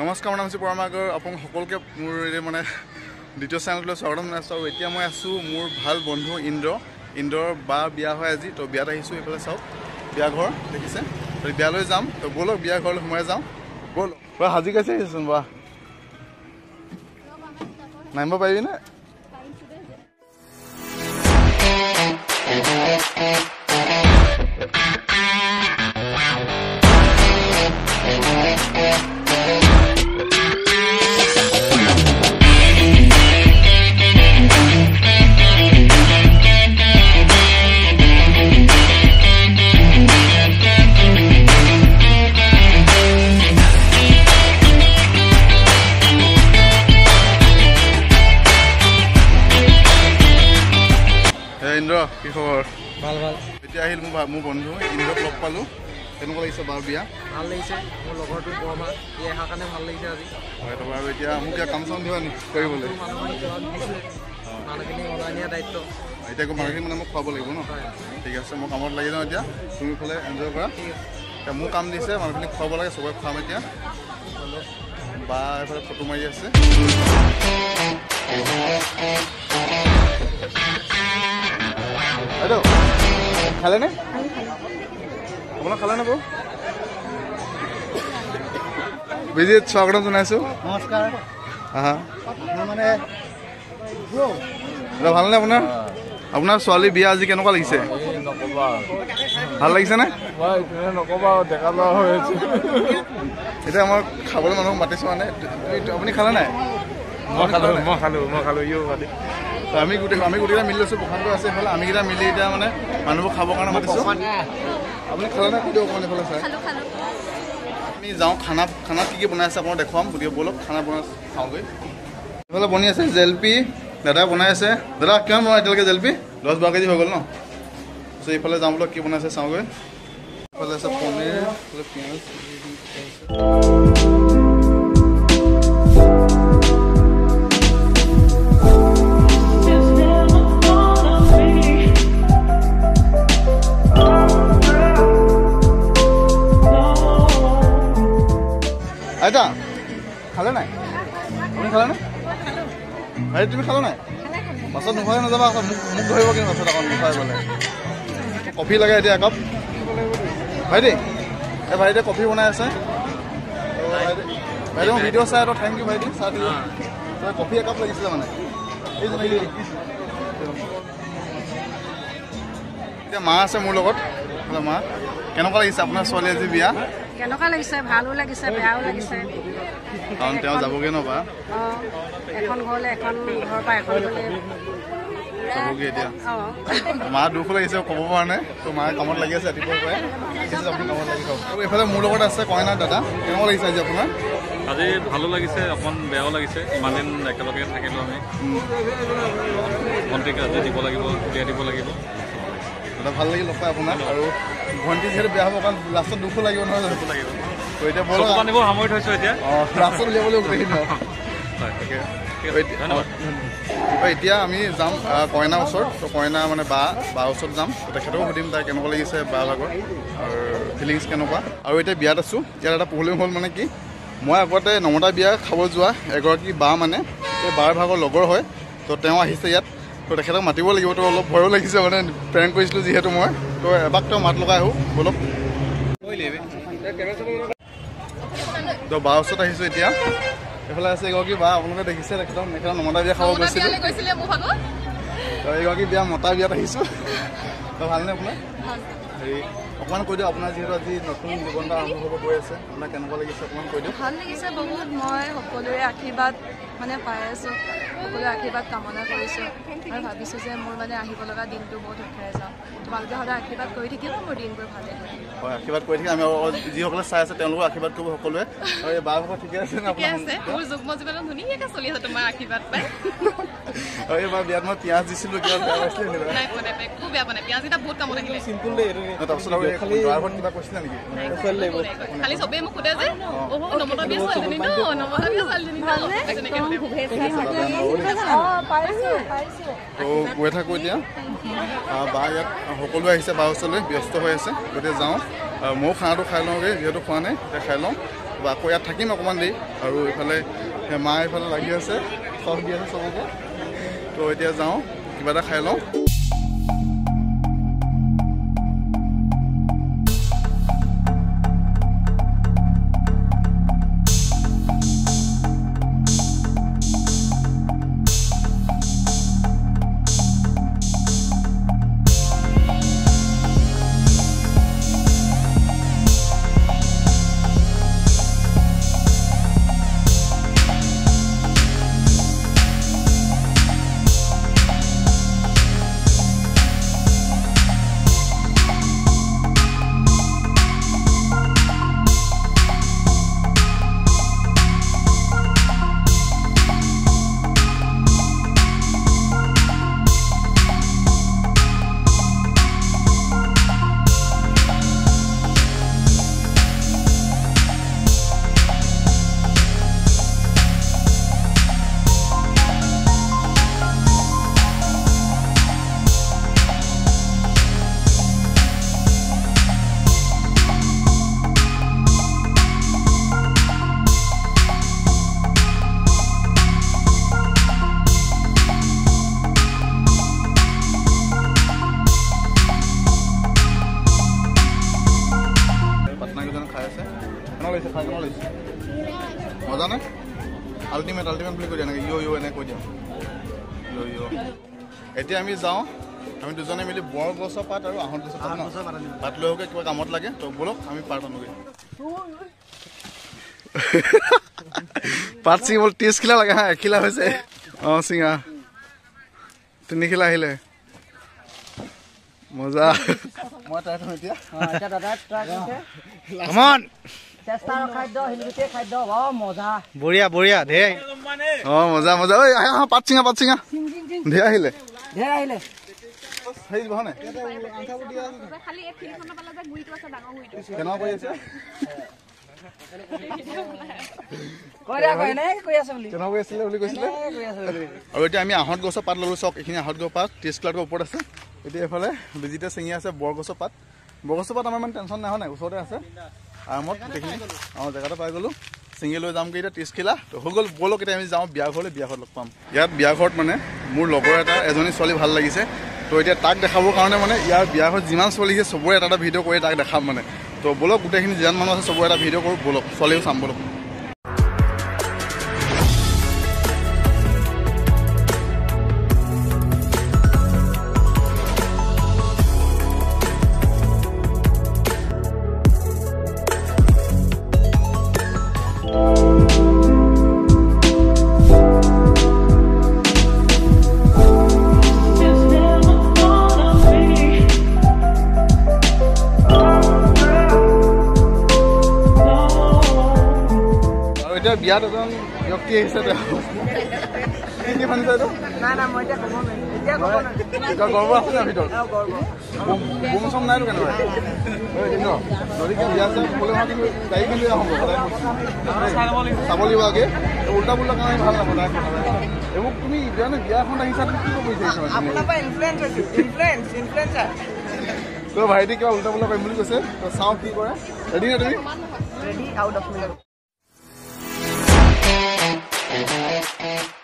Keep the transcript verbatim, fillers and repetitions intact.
নমস্কাৰ, মোৰ নাম হৈছে পৰমাগৰ। আপোনাক সকলোকে মোৰ মানে দ্বিতীয় চেনেললৈ স্বাগতম জনাইছোঁ। আৰু এতিয়া মই আছোঁ মোৰ ভাল বন্ধু ইন্দ্ৰ ইন্দ্ৰৰ বা বিয়া হয় আজি। তো বিয়াত আহিছোঁ। এইফালে চাওক বিয়া ঘৰ দেখিছে। তো বিয়ালৈ যাম। তো ব'লক বিয়া ঘৰলৈ সোমাই যাওঁ। ব'ল বা সাজি কাছে আহিছোন বা নামিব পাৰিবিনে? ইন্দ্ৰ কি খবৰ? ভাল ভাল। এতিয়া আহিল মোৰ মোৰ বন্ধু ইন্দ্ৰক লগ পালোঁ। কেনেকুৱা লাগিছে বাৰু বিয়া? ভাল লাগিছে। মোৰ লগৰটো বৰমা ই অহাৰ কাৰণে ভাল লাগিছে আজি। হয় তো বাৰু এতিয়া মোক কিবা কাম চাম দিবা নি কৰিবলৈ? মানুহখিনি ওলাই নিয়া দায়িত্ব এতিয়া আকৌ মানুহখিনি মানে মোক খুৱাব লাগিব ন? ঠিক আছে, মই কামত লাগি যাওঁ এতিয়া। তুমি ইফালে এনজয় কৰা। এতিয়া মোৰ কাম দিছে, মানুহখিনিক খুৱাব লাগে, চবকে খুৱাম এতিয়া। বা এইফালে ফটো মাৰি আছে। এইটো খালেনে? আপোনাৰ খালেনে বৌ? বিজিত স্বাগতম জনাইছোঁ। নমস্কাৰ। হা মানে ভালনে আপোনাৰ? আপোনাৰ ছোৱালী বিয়া আজি কেনেকুৱা লাগিছে? ভাল লাগিছেনে? নক'বা ডেকা ল'ৰা হৈ আছে। এতিয়া মই খাবলৈ মানুহক মাতিছোঁ মানে। আপুনি খালে নাই? মই খালোঁ মই খালোঁ মই খালোঁ ইও মাতি। আমি গোটেই আমি গোটেইকেইটা মিলি লৈছোঁ। প্ৰশান্ত আছে এইফালে। আমিকেইটা মিলি এতিয়া মানে মানুহবোৰ খাবৰ কাৰণে মাতিছোঁ। আপুনি খালে নাই? কৈ দিয়ক অকণমান এইফালে চাই। আমি যাওঁ খানা খানাত কি কি বনাই আছে আপোনাক দেখুৱাম। গতিকে ব'লক খানা বনাই খাওঁগৈ। এইফালে বনি আছে জেলপি। দাদাই বনাই আছে। দাদা কিমান বনাই এতিয়ালৈকে জেলপি? দহ বাৰ কেজি হৈ গ'ল ন? তাৰপিছত এইফালে যাওঁ বোলক কি বনাইছে চাওঁগৈ। এইফালে আছে পনীৰ, এইফালে পিঁয়াজ। আইতা খালে নাই? আপুনি খালে নাই? ভাইটি তুমি খালা নাই? পাছত নোখোৱাই নাযাবা আকৌ মোক মোক ধৰিব কিন্তু পাছত আকৌ নোখোৱাই গ'লে। কফি লাগে এতিয়া একাপ। ভাইটি এই ভাইটিয়ে কফি বনাই আছে। ভাইটি মই ভিডিঅ' চাই তো থেংক ইউ ভাইটি। চাহ দিলোঁ। কফি একাপ লাগিছিলে মানে। এতিয়া মা আছে মোৰ লগত। মা কেনেকুৱা লাগিছে আপোনাৰ ছোৱালী আজি বিয়া? কেনেকুৱা লাগিছে? ভালো লাগিছে, বেয়াও লাগিছে। কাৰণ তেওঁ যাবগৈ ন বা? অঁ, এখন ঘৰলৈ এখন ঘৰৰ পৰা এখন গ'লে যাবগৈ এতিয়া। মা দুখ লাগিছে ক'ব পৰা নাই। তো মায়ে কামত লাগি আছে ৰাতিপুৱাৰ পৰাই। আপুনি কামত লাগি থাকক। আৰু এইফালে মোৰ লগত আছে কইনা দাদা। কেনেকুৱা লাগিছে আজি আপোনাৰ? আজি ভালো লাগিছে, অকণমান বেয়াও লাগিছে। ইমান দিন একেলগে থাকিলোঁ আমি। ভণ্টিক আজি দিব লাগিব, উলিয়াই দিব লাগিব। দাদা ভাল লাগিল লগ পাই আপোনাক। আৰু ভণ্টি যিহেতু বেয়া হ'ব কাৰণ লাষ্টত দুখো লাগিব নহয় জানো? লাগিব। তো এতিয়া ব'লক আনিব সামৰি থৈছোঁ এতিয়া। অঁ লাষ্টত উলিয়াবলৈ গোটেইখিনি আৰু। এতিয়া আমি যাম কইনাৰ ওচৰত। তো কইনা মানে বা বা ওচৰত যাম। তো তেখেতকো সুধিম তাই কেনেকুৱা লাগিছে বা ভাগৰ আৰু ফিলিংছ কেনেকুৱা। আৰু এতিয়া বিয়াত আছোঁ। ইয়াত এটা প্ৰব্লেম হ'ল মানে কি, মই আগতে নমতা বিয়া খাব যোৱা এগৰাকী বা মানে এই বাৰ ভাগৰ লগৰ হয়। তো তেওঁ আহিছে ইয়াত। তো তেখেতক মাতিব লাগিব। তো অলপ ভয়ো লাগিছে মানে প্ৰেংক কৰিছিলোঁ যিহেতু মই। তো এবাক তেওঁ মাত লগাই আহোঁ ব'লক। তো বা ওচৰত আহিছোঁ এতিয়া। এইফালে আছে এগৰাকী বা আপোনালোকে দেখিছে তেখেতক তেখেতক নমতা বিয়া খাব গৈছিলোঁ। তো এগৰাকী বিয়া মতা বিয়াত আহিছোঁ। তো ভালনে আপোনাৰ? হেৰি অকণমান কৈ দিয়ক আপোনাৰ যিহেতু আজি নতুন জীৱন এটা আৰম্ভ হ'ব গৈ আছে, আপোনাৰ কেনেকুৱা লাগিছে অকণমান কৈ দিয়ক। ভাল লাগিছে বহুত। মই সকলোৰে আশীৰ্বাদ মানে পাই আছোঁ, সকলোৰে আশীৰ্বাদ কামনা কৰিছোঁ আৰু ভাবিছোঁ যে মোৰ মানে আহিব লগা দিনটো বহুত উঠাই যাওঁ। তোমালোকে সদায় আশীৰ্বাদ কৰি থাকিব, মোৰ দিনবোৰ ভালে হয়। আশীৰ্বাদ কৰি থাকি আমি যিসকলে চাই আছে তেওঁলোকক আশীৰ্বাদ কৰিব সকলোৱে। আৰু এই বা ভাগৰ ঠিকে আছে নে আপোনাৰ? মোৰ যুগ্ম জীৱনত ধুনীয়াকৈ চলি আছে তোমাৰ আশীৰ্বাদ পাই। আৰু এইবাৰ বিয়াত মই পিঁয়াজ দিছিলোঁ, কিবা বেয়া পাইছিলে নেকি? নাই পোৱা নাই, খুব বেয়া পোৱা নাই। পিঁয়াজকেইটা বহুত কামত আহিলে। চিম্পুল দেই এইটো। তাৰপিছত আৰু খালি ড্ৰাইভাৰত কিবা কৈছিলে নেকি? খালি চবেই মোক সোধে যে অহ নমতা বিয়া ছোৱালীজনী ন, নমতা বিয়া ছোৱালীজনী ন, তেনেকৈ সোধে। তো গৈ থাকোঁ এতিয়া। বা ইয়াত সকলোৱে আহিছে বা ওচৰলৈ ব্যস্ত হৈ আছে। গতিকে যাওঁ। ময়ো খানাটো খাই লওঁগৈ, যিহেতু খোৱা নাই এতিয়া খাই লওঁ। আকৌ ইয়াত থাকিম অকণমান দেৰি আৰু এইফালে মা এইফালে লাগি আছে চখ দি আছে চবকে তো এতিয়া যাওঁ কিবা এটা খাই লওঁ মজা নাই আল্টিমেট আল্টিমেট বুলি কৈ দিয়া এনেকৈ ইয় ইয় এনেকৈ কৈ দিওঁ ইয় ইয় এতিয়া আমি যাওঁ আমি দুজনে মিলি বৰগছৰ পাত আৰু আহঁত গছৰ পাত পাত লৈ হোকে কিবা কামত লাগে তো বলক আমি পাত আনোগৈ পাত ছিঙিব ত্ৰিছ খিলা লাগে হা এখিলা হৈছে অঁ চিঙা তিনি খিলা আহিলে মজা মই ট্ৰাই কৰোঁ এতিয়া বঢ়িয়া বঢ়িয়া ধেৰ অঁ মজা মজা ঐ আহা পাত চিঙা পাত চিঙা ধেৰ আহিলে ধেৰ আহিলে সেই বহা নাই কেনেকুৱা কৰি আছে আৰু এতিয়া আমি আহঁত গছৰ পাত ল'লোঁ চাওক এইখিনি আহঁত গছ পাত ত্ৰিছ কিলোমিটাৰ ওপৰত আছে এতিয়া এইফালে বিজিতে ছিঙি আছে বৰগছৰ পাত বৰগছৰ পাত আমাৰ ইমান টেনশ্যন নাই হোৱা নাই ওচৰতে আছে আৰামত গোটেইখিনি অঁ জেগাতে পাই গ'লোঁ ছিঙি লৈ যামগৈ এতিয়া ত্ৰিছ কিলা তো হৈ গ'ল ব'লক এতিয়া আমি যাওঁ বিয়া ঘৰলৈ বিয়া ঘৰত লগ পাম ইয়াত বিয়া ঘৰত মানে মোৰ লগৰ এটা এজনী ছোৱালী ভাল লাগিছে তো এতিয়া তাক দেখাবৰ কাৰণে মানে ইয়াৰ বিয়া ঘৰত যিমান ছোৱালী আছে চবৰে এটা এটা ভিডিঅ' কৰি তাক দেখাম মানে তো ব'লক গোটেইখিনি যিমান মানুহ আছে চবৰে এটা ভিডিঅ' কৰোঁ ব'লক ছোৱালীও চাম ব'লক বিয়াত এজন ব্যক্তি আহিছে কি শুনিছে এইটো গৰ্ব আছে না ভিতৰত বোম চম নাইতো কেনেকুৱা যদি বিয়া চিয়া ক'লে মই কিন্তু গাড়ী কিন্তু হ'ব চাব লাগিব আগে উল্টা পুল্টা কাৰণে ভাল নাপাব তাই এইবোৰ তুমি জানো বিয়াখন আহিছা তুমি কি ক'ব বিচাৰিছা তোৰ ভাইটি কিবা উল্টা পুল্টা কৰিম বুলি কৈছে তো চাওঁ কি কৰে ৰেডি নে তুমি ৰেডি আউট অফ মিনিট